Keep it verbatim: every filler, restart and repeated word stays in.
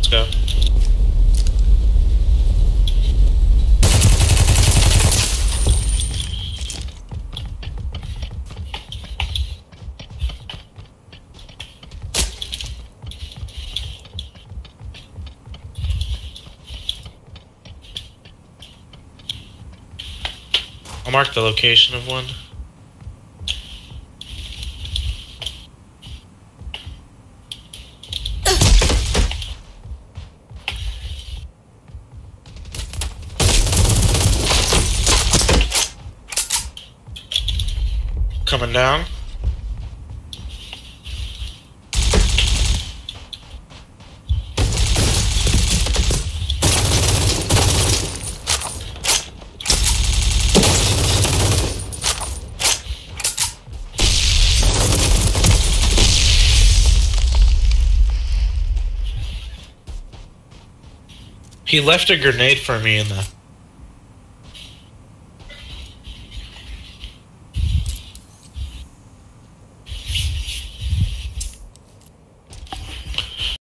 Let's go. I'll mark the location of one. Coming down. He left a grenade for me in the